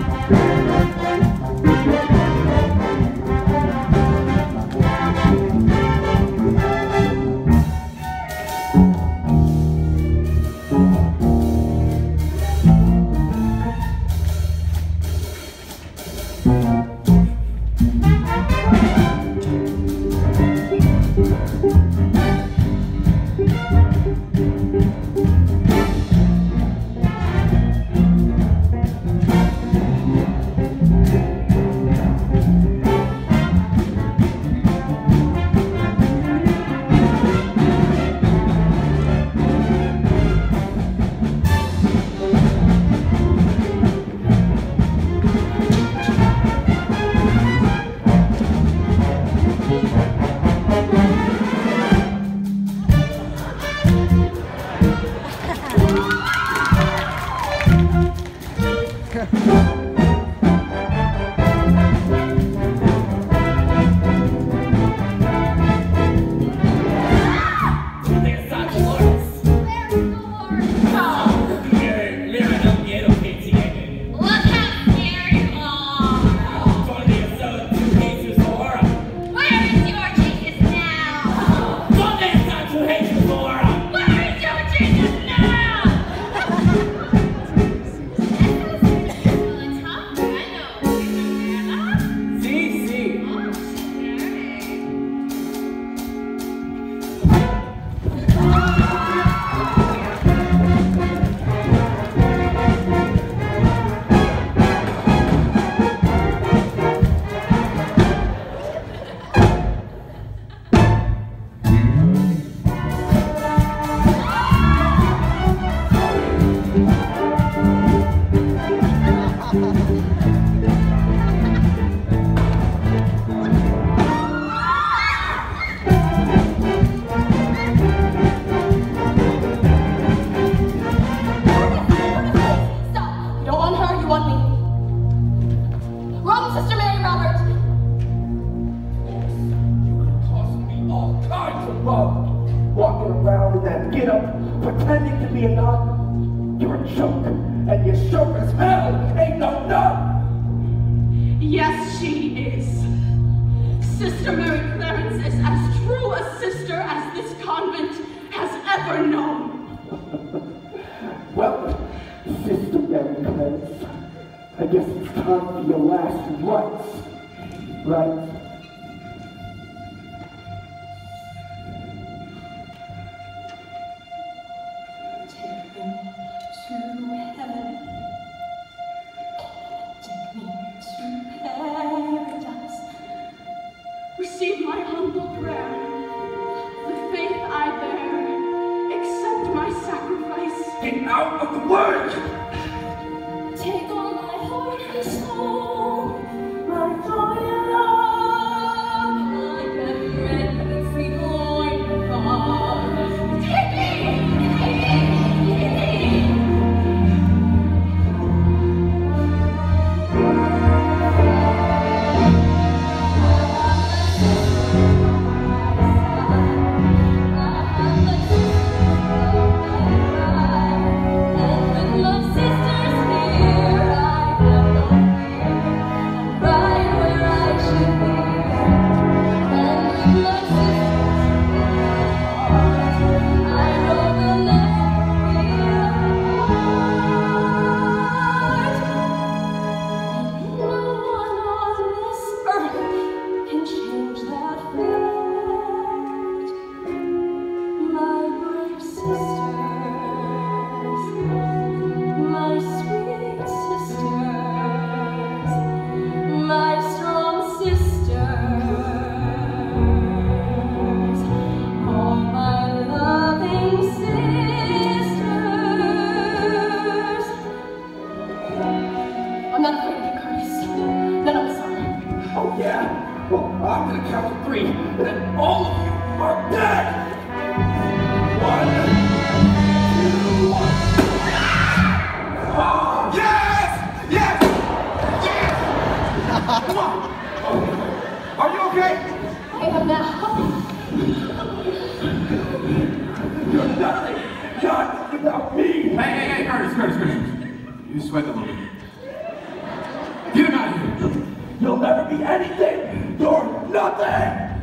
Walking around in that get-up, pretending to be a nun. You're a joke, and you're sure as hell ain't no nun! Yes, she is. Sister Mary Clarence is as true a sister as this convent has ever known. Well, Sister Mary Clarence, I guess it's time for your last rites, right? Receive my humble prayer. The faith I bear, accept my sacrifice. Get out of the word! Take all my heart and soul, my joy and love. I am ready for your God. Take me! I'm gonna count to 3, and then all of you are dead! 1, 2, 1. Oh, yes! Yes! Yes! Come on! Are you okay? I am now. You're nothing! Not without me! Hey, Curtis. You sweat a little bit. You'll never be anything. You're nothing.